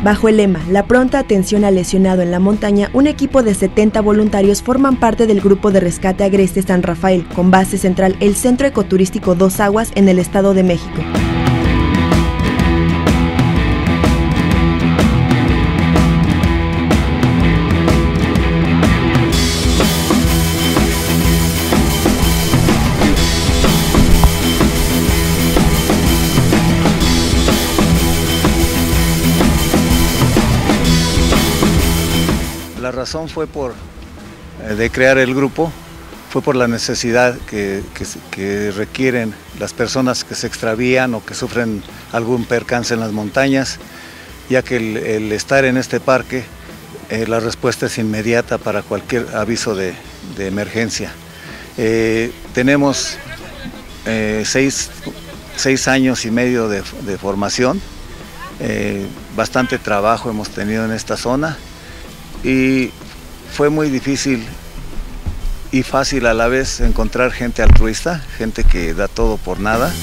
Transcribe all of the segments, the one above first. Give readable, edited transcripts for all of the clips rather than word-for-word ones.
Bajo el lema La pronta atención al lesionado en la montaña, un equipo de 70 voluntarios forman parte del Grupo de Rescate Agreste San Rafael, con base central el Centro Ecoturístico Dos Aguas en el Estado de México. La razón fue de crear el grupo, fue por la necesidad que requieren las personas que se extravían o que sufren algún percance en las montañas, ya que el estar en este parque, la respuesta es inmediata para cualquier aviso de emergencia. Tenemos 6 años y medio de formación, bastante trabajo hemos tenido en esta zona. Y fue muy difícil y fácil a la vez encontrar gente altruista, gente que da todo por nada.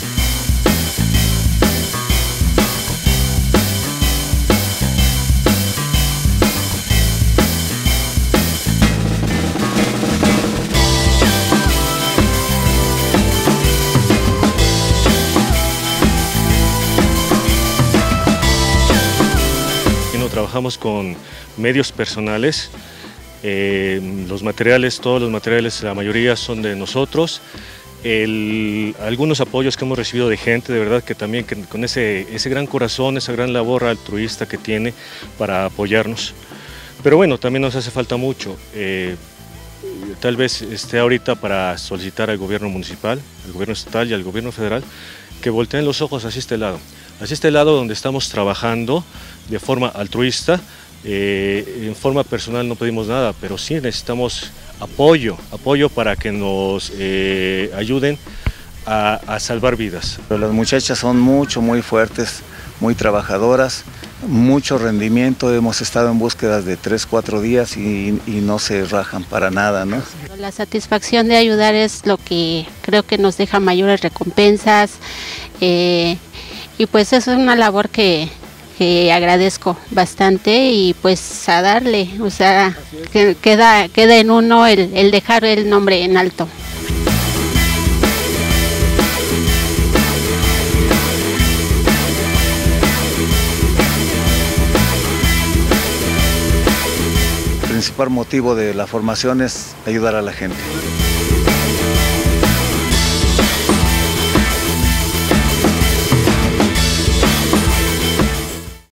Trabajamos con medios personales, los materiales, todos los materiales, la mayoría son de nosotros. Algunos apoyos que hemos recibido de gente, de verdad que también con ese gran corazón, esa gran labor altruista que tiene para apoyarnos. Pero bueno, también nos hace falta mucho. Tal vez esté ahorita para solicitar al gobierno municipal, al gobierno estatal y al gobierno federal que volteen los ojos hacia este lado donde estamos trabajando de forma altruista. En forma personal no pedimos nada, pero sí necesitamos apoyo para que nos ayuden a salvar vidas. Las muchachas son muy fuertes, muy trabajadoras, mucho rendimiento. Hemos estado en búsquedas de 3-4 días y no se rajan para nada, ¿no? La satisfacción de ayudar es lo que creo que nos deja mayores recompensas, y pues es una labor que agradezco bastante, y pues a darle, o sea, que queda en uno el dejar el nombre en alto. El principal motivo de la formación es ayudar a la gente.